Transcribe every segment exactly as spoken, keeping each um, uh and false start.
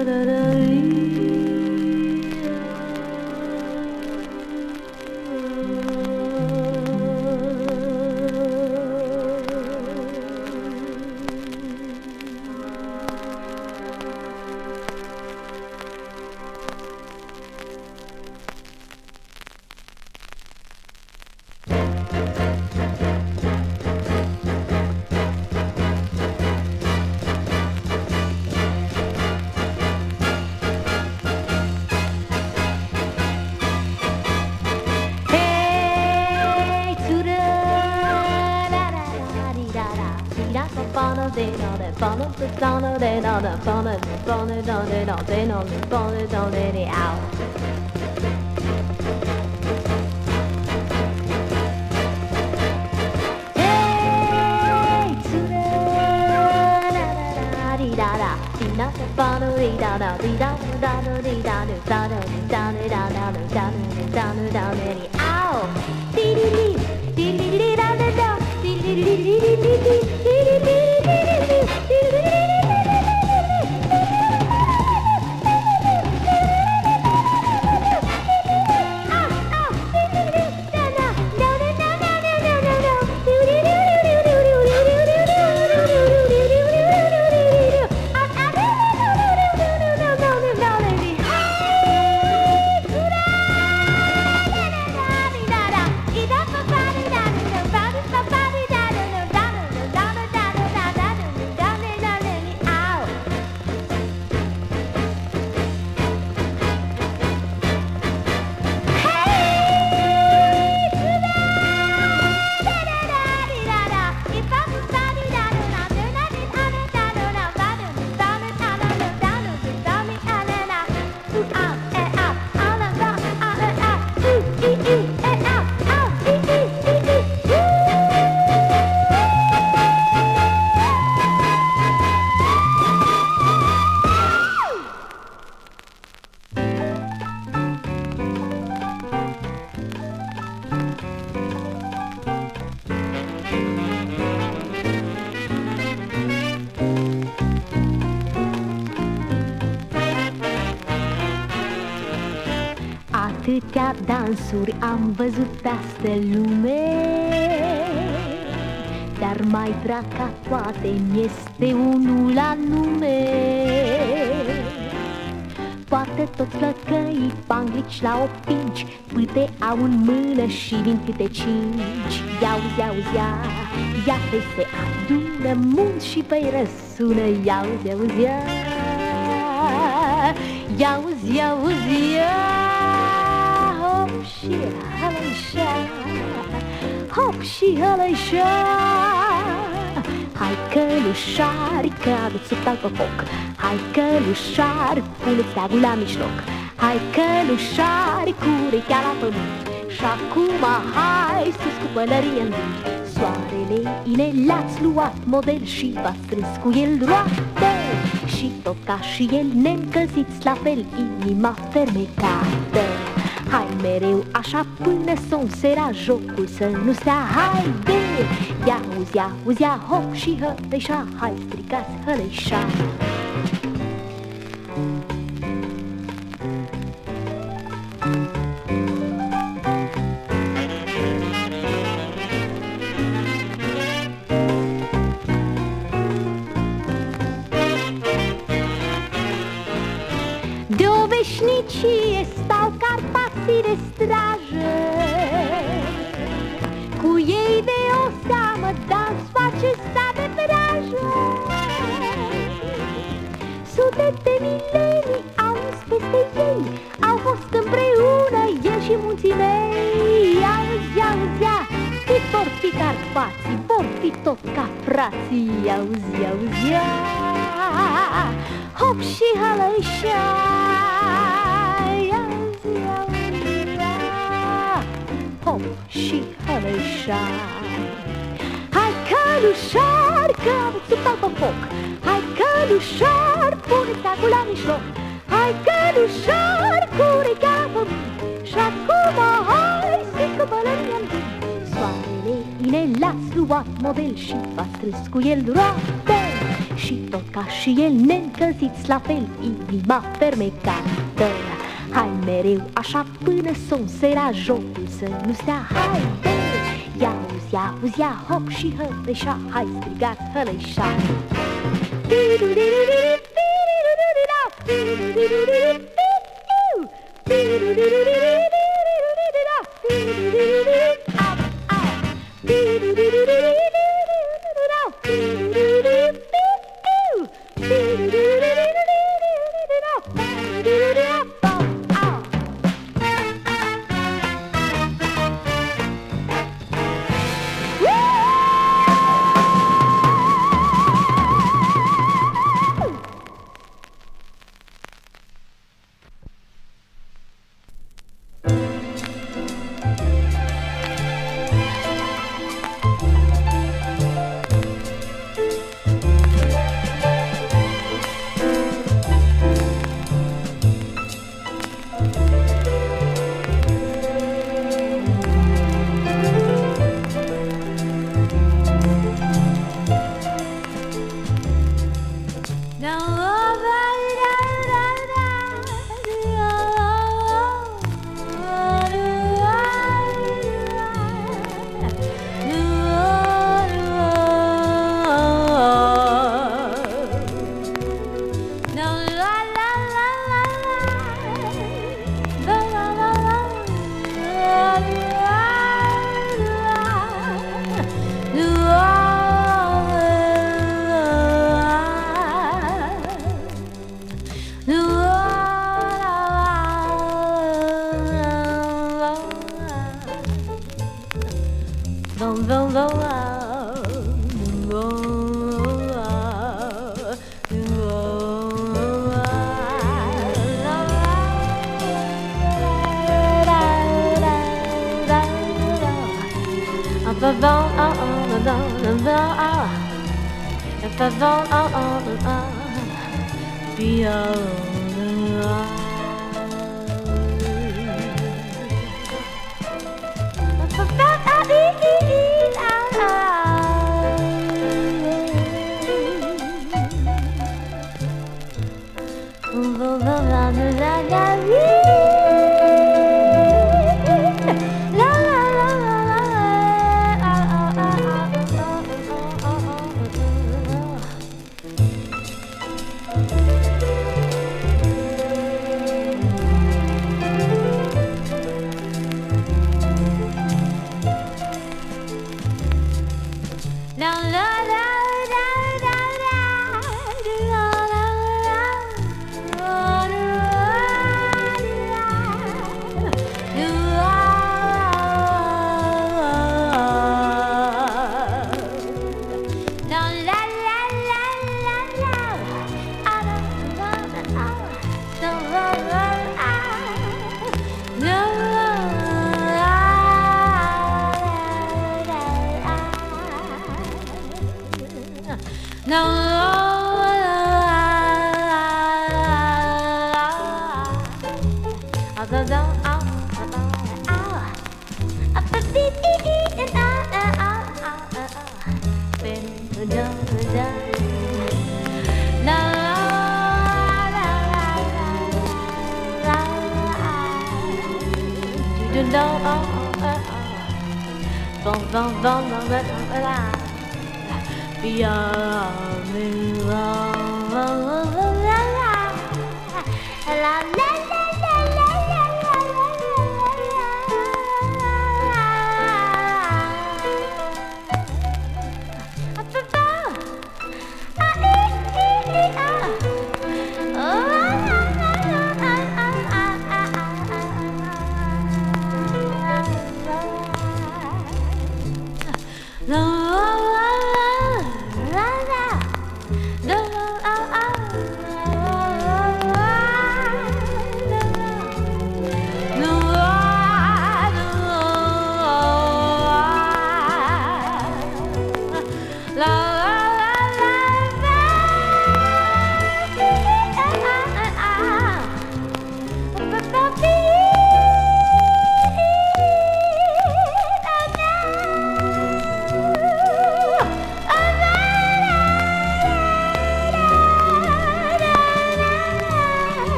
Atâtea dansuri am văzut pe astă lume, dar mai drag ca toate mi-este unul anume. Poate toți flăcăii panglici la opinci, pâte au în mână și vin câte cinci. Iauzi, iauzi, ia, iată se adună mulți și pe-i răsună. Iauzi, iauzi, ia, iauzi, iauzi, ia. Hop și hălășa, hop și hălășa. Hai călușari, că aduc subtal pe foc. Hai călușari, puneți steagul la mijloc. Hai călușari, cu urechea la pământ. Și acum hai sus cu pălărie în vânt. Soarele ine l-ați luat model și v-ați strâns cu el roate. Și tot ca și el ne-încălziți la fel inima fermecată. Hai mereu așa până s-o sera jocul să nu stea. Haide! Ia-uzi, ia-uzi, ia, hop și hălășa. Hai stricați hălășa. De o veșnicie stau Carpații de strajă, cu ei de o seamă dans face sta de vrajă. Sute de milenii au dus peste ei, au fost împreună el și munții mei. Auzi, auzi, ia, cât vor fi Carpații, vor fi tot ca frații. Auzi, auzi, ia, hop și hălășa. Hop și hălășa. Hai călușari, că aduc subtal pe foc. Hai călușari, puneți steagul la mijloc. Hai călușari, cu urechea la pământ. Și acum hai sus cu pălăria în vânt. Soarele ine l-ați luat model și v-ați strâns cu el roate. și tot ca și el, neîncălziți la fel inima fermecată. Hai mereu așa până somn seara, jocul să nu stea. Haide, ia uzi, ia uzi, ia hop și hăleșa, hai strigați hăleșa. La la la la la la.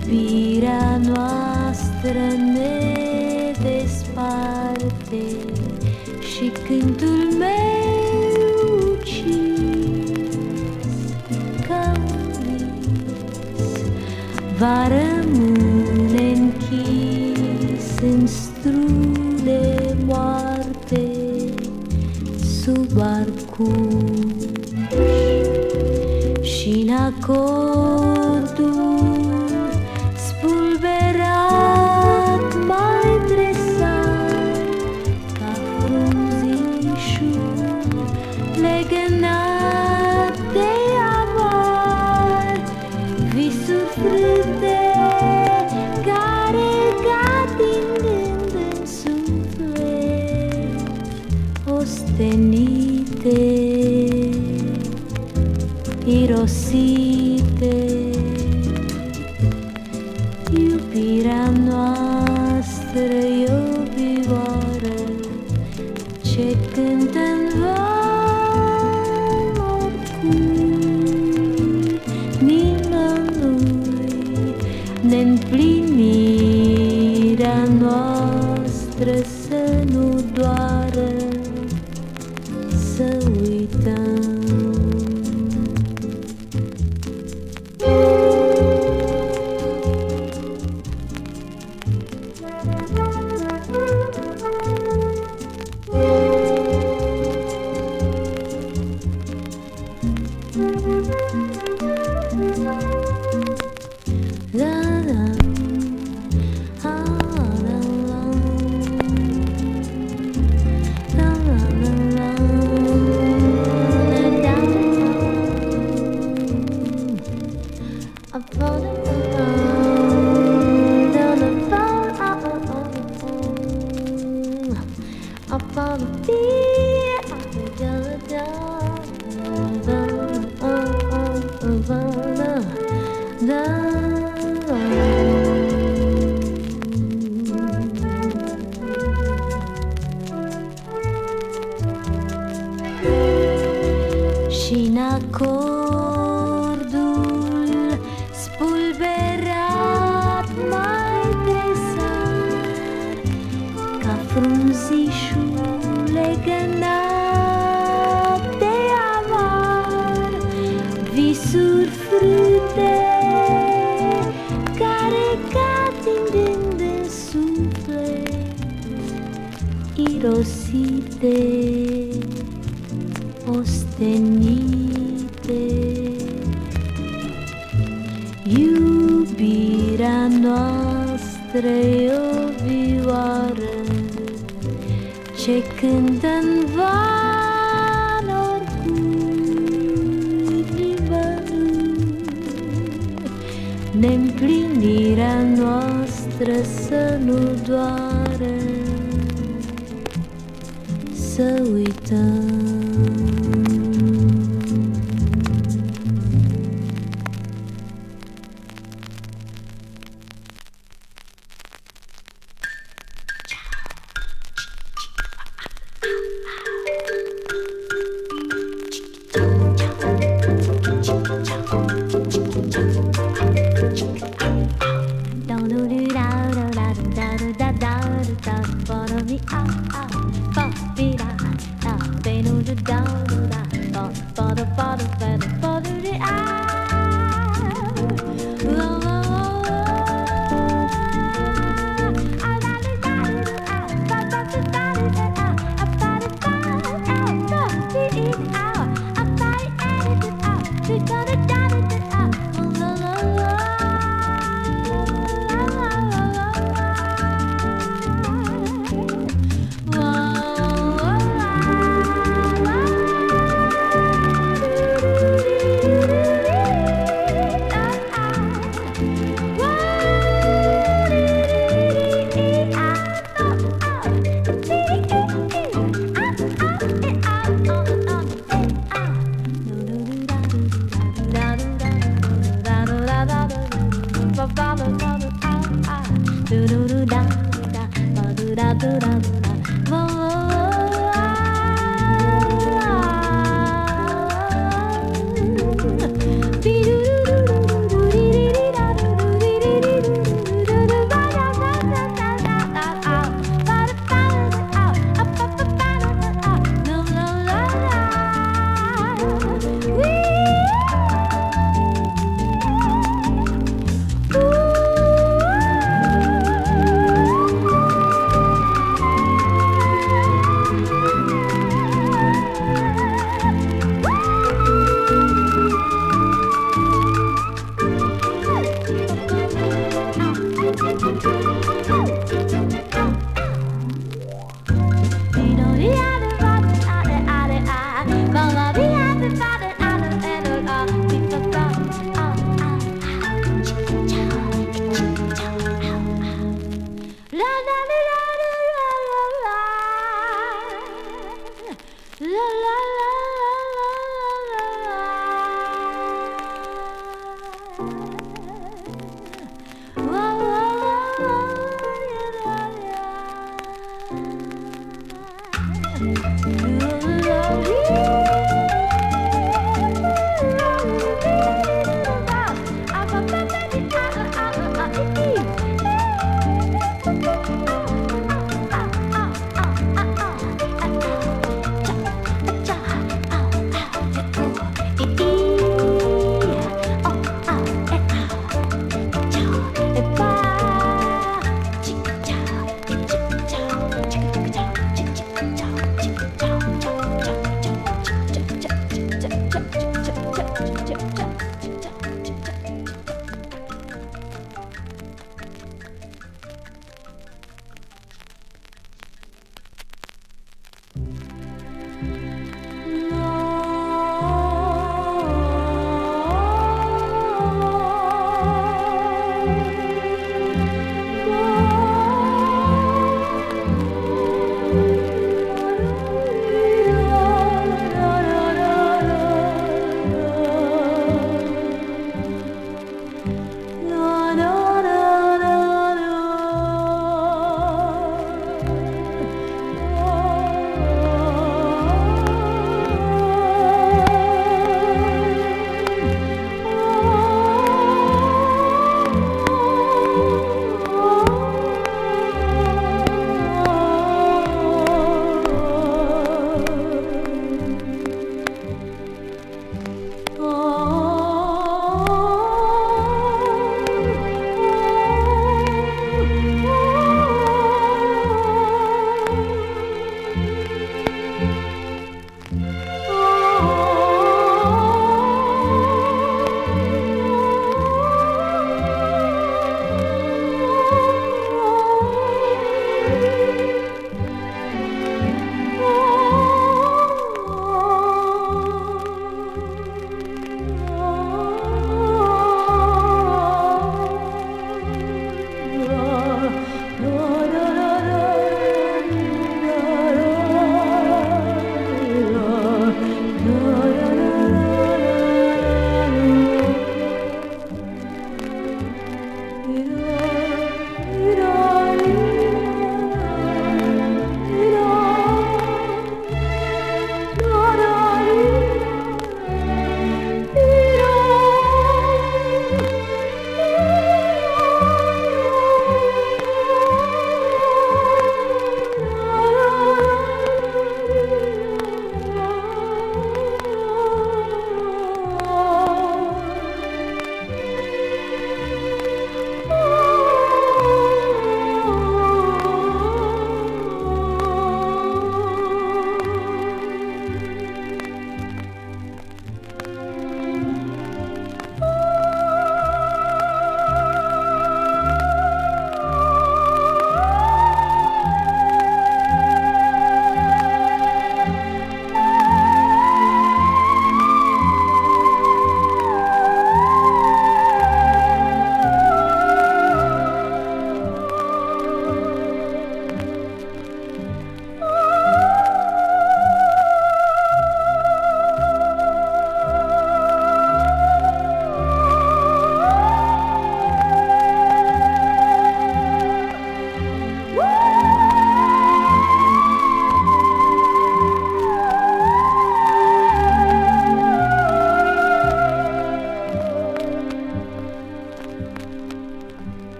Iubirea noastră ne desparte și cântul meu ucis ca un vis va rămâne închis în strune moarte sub arcuș și-n acordul spulberat mai tresat ca frunzișul legănat de amor, visuri frânte care cad din gând în suflet, ostenite, irosite. Iubirea noastră e o vioară ce cântă în van oricui, nimănui. Ne-mplinirea noastră să nu doară, să uităm. Și-n acordul spulberat mai tresat ca frunzișul legănat de amor, visuri frânte care cad din gând în suflet, irosite, ostenite. Iubirea noastră e o vioară ce cântă în van oricui, nimănui. Ne-mplinirea noastră să nu doară, să uităm.